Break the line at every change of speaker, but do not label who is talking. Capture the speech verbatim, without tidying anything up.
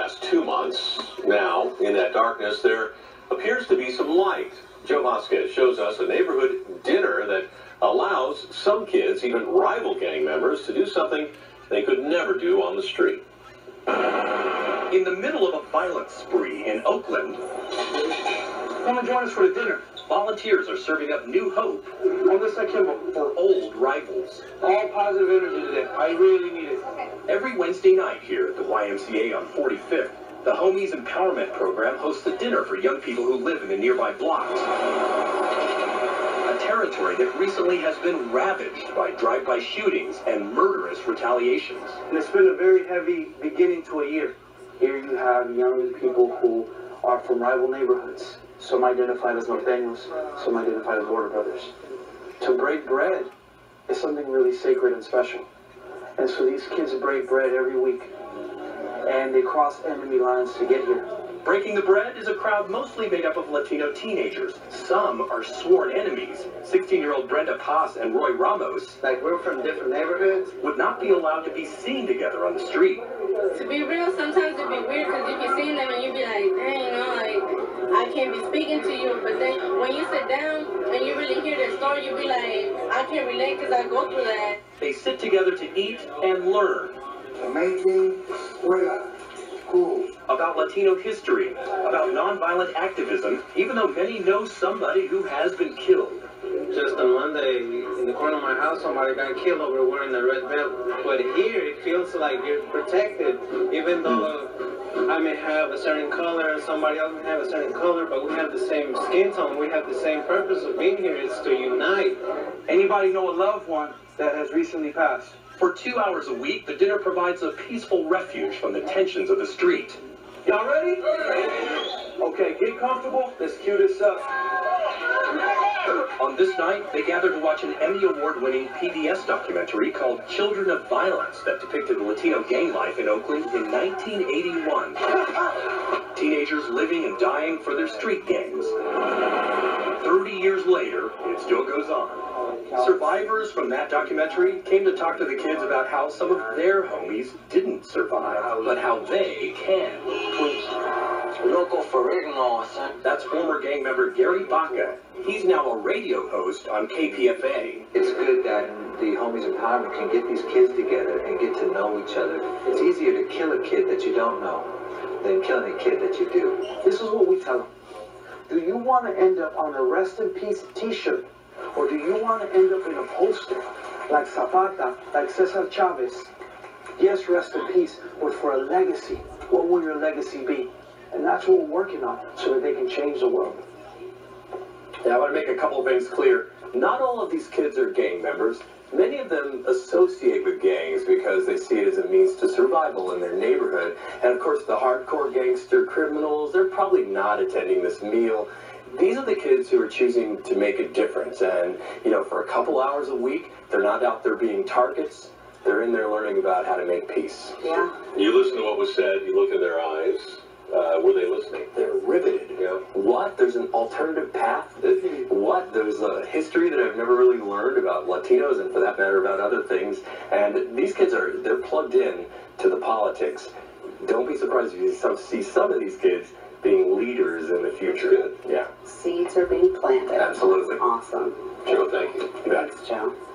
last two months. Now, in that darkness, there appears to be some light. Joe Vasquez shows us a neighborhood dinner that allows some kids, even rival gang members, to do something they could never do on the street. In the middle of a violent spree in Oakland,
come and join us for the dinner.
Volunteers are serving up new hope
On this I Kimbo.
for old rivals.
All positive energy today. I really need it.
Every Wednesday night here at the Y M C A on forty-fifth, the Homies Empowerment Program hosts a dinner for young people who live in the nearby blocks. A territory that recently has been ravaged by drive-by shootings and murderous retaliations.
And it's been a very heavy beginning to a year. Here you have young people who are from rival neighborhoods. Some identified as Norteños, some identified as Border Brothers. To break bread is something really sacred and special. And so these kids break bread every week. And they cross enemy lines to get here.
Breaking the bread is a crowd mostly made up of Latino teenagers. Some are sworn enemies. sixteen-year-old Brenda Paz and Roy Ramos,
Like, we're from different neighborhoods.
would not be allowed to be seen together on the street.
To be real, sometimes it'd be weird because if you see them and you be like, dang, you know, like, I can't be speaking to you. But then when you sit down and you really hear their story, you be like, I can relate because I go through that.
They sit together to eat and learn
Amazing. Escuela. Cool.
about Latino history, about nonviolent activism, even though many know somebody who has been killed.
Just on Monday, in the corner of my house, somebody got killed over wearing the red belt. But here, it feels like you're protected, even though I may have a certain color and somebody else may have a certain color, but we have the same skin tone. We have the same purpose of being here. It's to unite.
Anybody know a loved one that has recently passed?
For two hours a week, the dinner provides a peaceful refuge from the tensions of the street.
Y'all ready? Okay, get comfortable. Let's cue this up.
On this night, they gather to watch an Emmy Award-winning P B S documentary called Children of Violence that depicted Latino gang life in Oakland in nineteen eighty-one. Teenagers living and dying for their street gangs. Thirty years later, it still goes on. Survivors from that documentary came to talk to the kids about how some of their homies didn't survive, but how they can.
Local Ferrigno, son.
That's former gang member Gary Baca. He's now a radio host on K P F A.
It's good that the Homies Empowerment can get these kids together and get to know each other. It's easier to kill a kid that you don't know than killing a kid that you do.
This is what we tell them. Do you want to end up on a Rest in Peace t-shirt? Or do you want to end up in a poster like Zapata, like Cesar Chavez? Yes, rest in peace, but for a legacy. What will your legacy be? And that's what we're working on, so that they can change the world.
Now, I want to make a couple of things clear. Not all of these kids are gang members. Many of them associate with gangs because they see it as a means to survival in their neighborhood. And of course, the hardcore gangster criminals, they're probably not attending this meal. These are the kids who are choosing to make a difference. And, you know, for a couple hours a week, they're not out there being targets. They're in there learning about how to make peace.
Yeah.
You listen to what was said, you look in their eyes. Uh, were they listening? They're riveted. Yeah. What? There's an alternative path? What? There's a history that I've never really learned about Latinos and for that matter about other things. And these kids are, they're plugged in to the politics. Don't be surprised if you some, see some of these kids being leaders in the future. Good. Yeah.
Seeds are being planted.
Absolutely.
Awesome.
Joe, thank you. You bet.
Thanks, Joe.